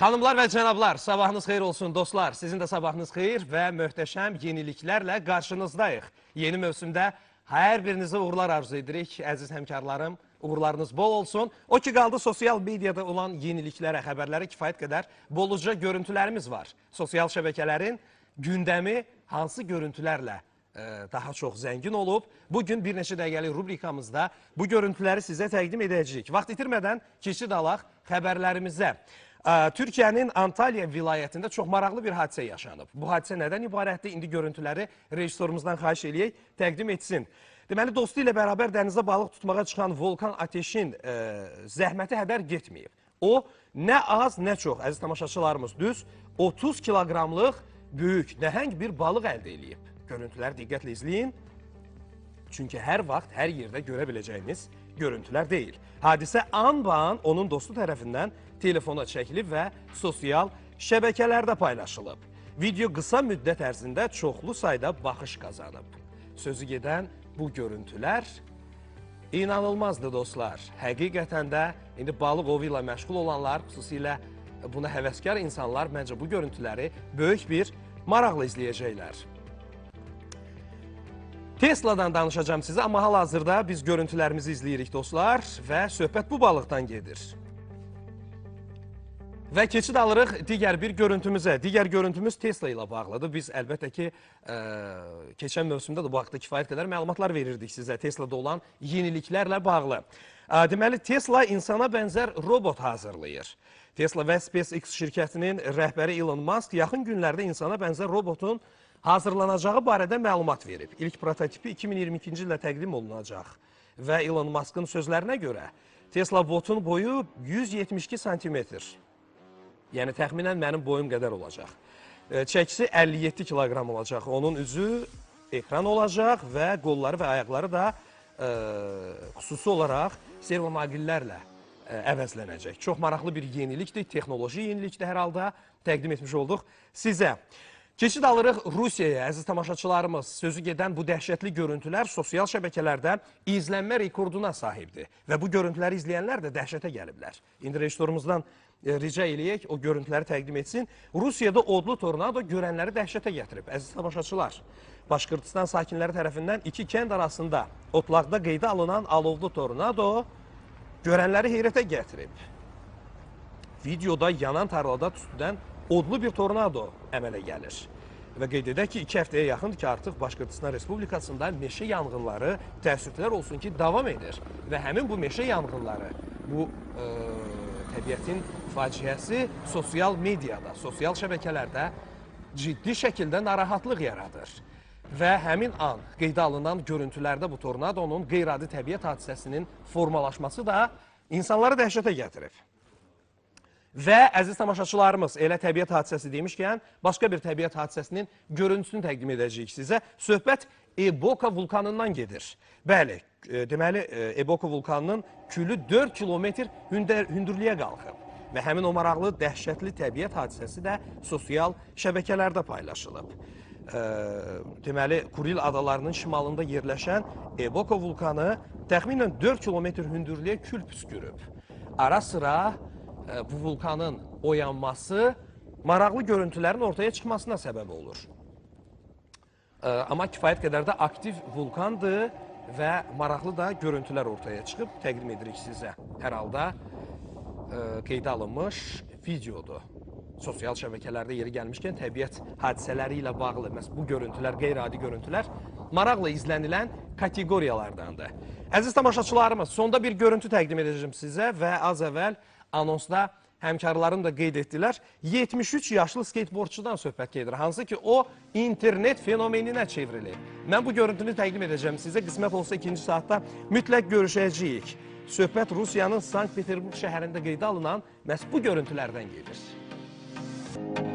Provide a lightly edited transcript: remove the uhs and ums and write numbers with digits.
Xanımlar və cənablar, sabahınız xeyir olsun dostlar. Sizin də sabahınız xeyir və möhtəşəm yeniliklərlə qarşınızdayıq. Yeni mövsümdə hər birinizə uğurlar arzu edirik. Əziz həmkarlarım, uğurlarınız bol olsun. O ki qaldı sosial mediada olan yeniliklərə, xəbərlərə kifayət qədər boluca görüntülərimiz var. Sosial şəbəkələrin gündəmi hansı görüntülərlə daha çox zəngin olub. Bugün bir neçə dəqiqəlik rubrikamızda bu görüntüləri sizə təqdim edəcəyik. Vaxt itirmədən keçid alaq xəbərlərimizə. Türkiyənin Antalya vilayətində çox maraqlı bir hadisə yaşanıb. Bu hadisə nədən ibarətdir? İndi görüntüləri rejissorumuzdan xahiş eləyək, təqdim etsin. Deməli, dostu ilə bərabər dənizə balıq tutmağa çıxan Volkan Ateşin zəhməti hədər getməyib. O, nə az, nə çox, əziz tamaşaçılarımız, düz 30 kiloqramlıq böyük, nəhəng bir balıq əldə eləyib. Görüntüləri diqqətlə izləyin. Çünki hər vaxt, hər yerdə görə biləcəyiniz görüntülər deyil. Hadisə an-ban onun dostu tərəfindən telefona çəkilib və sosial şəbəkələrdə paylaşılıb. Video qısa müddət ərzində çoxlu sayda baxış qazanıb. Sözü gedən bu görüntülər inanılmazdır dostlar. Həqiqətən də indi balıq ovu ilə məşğul olanlar, xüsusilə buna həvəskar insanlar məncə bu görüntüləri böyük bir maraqla izləyəcəklər. Tesla'dan danışacağım sizə, amma hal-hazırda biz görüntülərimizi izləyirik dostlar və söhbət bu balıqdan gedir. Və keçid alırıq digər bir görüntümüzə. Digər görüntümüz Tesla ilə bağlıdır. Biz əlbəttə ki, keçən mövsümdə də bu haqda kifayət qədər məlumatlar verirdik sizə Tesla'da olan yeniliklərlə bağlı. Deməli, Tesla insana bənzər robot hazırlayır. Tesla və SpaceX şirkətinin rəhbəri Elon Musk yaxın günlərdə insana bənzər robotun hazırlanacağı barədə məlumat verib. İlk prototipi 2022-ci ildə təqdim olunacaq. Və Elon Musk'ın sözlərinə görə Tesla botun boyu 172 santimetr. Yəni, təxminən mənim boyum qədər olacaq. Çəkisi 57 kiloqram olacaq. Onun üzü ekran olacaq və qolları və ayaqları da xüsusi olaraq servomaqillərlə əvəzlənəcək. Çox maraqlı bir yenilikdir, texnoloji yenilikdir hər halda. Təqdim etmiş olduq sizə. Keçid alırıq Rusiyaya, əziz tamaşaçılarımız. Sözü gedən bu dəhşətli görüntülər sosial şəbəkələrdə izlənmə rekorduna sahibdir. Və bu görüntüləri izləyənlər də dəhşətə gəliblər. İndi rejissorumuzdan rica eləyək, o görüntüləri təqdim etsin. Rusiyada odlu tornado görənləri dəhşətə gətirib. Əziz tamaşaçılar, Başqırtıstan sakinləri tərəfindən iki kənd arasında otlaqda qeydə alınan alovlu tornado görənləri heyrətə gətirib. Videoda yanan tarlada tüstüdən odlu bir tornado əmələ gəlir. Və qeyd edək ki, 2 həftəyə yaxındır ki, artıq Başqırtıstan Respublikasında meşə yanğınları təəssüflər olsun ki, davam edir. Və həmin bu meşə yanğınları, bu təbiətin faciəsi sosial mediada, sosial şəbəkələrdə ciddi şəkildə narahatlıq yaradır. Və həmin an qeydə alınan görüntülərdə bu tornadonun qeyri-adi təbiət hadisəsinin formalaşması da insanları dəhşətə gətirib. Və əziz tamaşaçılarımız, elə təbiət hadisəsi demişkən, başqa bir təbiət hadisəsinin görüntüsünü təqdim edəcəyik sizə. Söhbət Eboka vulkanından gedir. Bəli, deməli, Eboka vulkanının külü 4 kilometr hündürlüyə qalxıb. Və həmin o maraqlı, dəhşətli təbiət hadisəsi də sosial şəbəkələrdə paylaşılıb. Deməli, Kuril adalarının şimalında yerləşən Eboka vulkanı təxminən 4 kilometr hündürlüyə kül püskürüb. Ara sıra bu vulkanın oyanması maraqlı görüntülərin ortaya çıxmasına səbəb olur. Amma kifayət qədər də aktiv vulkandır və maraqlı da görüntülər ortaya çıxıb, təqdim edirik sizə. Hər halda qeydə alınmış videodur. Sosial şəbəkələrdə yeri gəlmişkən təbiət hadisələri ilə bağlı bu görüntülər, qeyri-adi görüntülər maraqla izlənilən kateqoriyalardandır. Əziz tamaşaçılarımız, sonda bir görüntü təqdim edəcəm sizə və az əvvəl anonsda həmkarlarım da qeyd etdilər. 73 yaşlı skateboardçudan söhbət gedir. Hansı ki, o internet fenomeninə çevrilir. Mən bu görüntünü təqdim edəcəm sizə. Qismət olsa ikinci saatda mütləq görüşəcəyik. Söhbət Rusiyanın Sankt-Peterburq şəhərində qeydə alınan məhz bu görüntülərdən gedir.